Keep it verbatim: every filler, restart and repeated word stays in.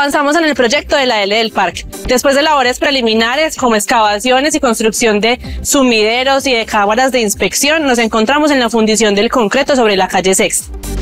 Avanzamos en el proyecto de la L del parque. Después de labores preliminares como excavaciones y construcción de sumideros y de cámaras de inspección, nos encontramos en la fundición del concreto sobre la calle Sexta.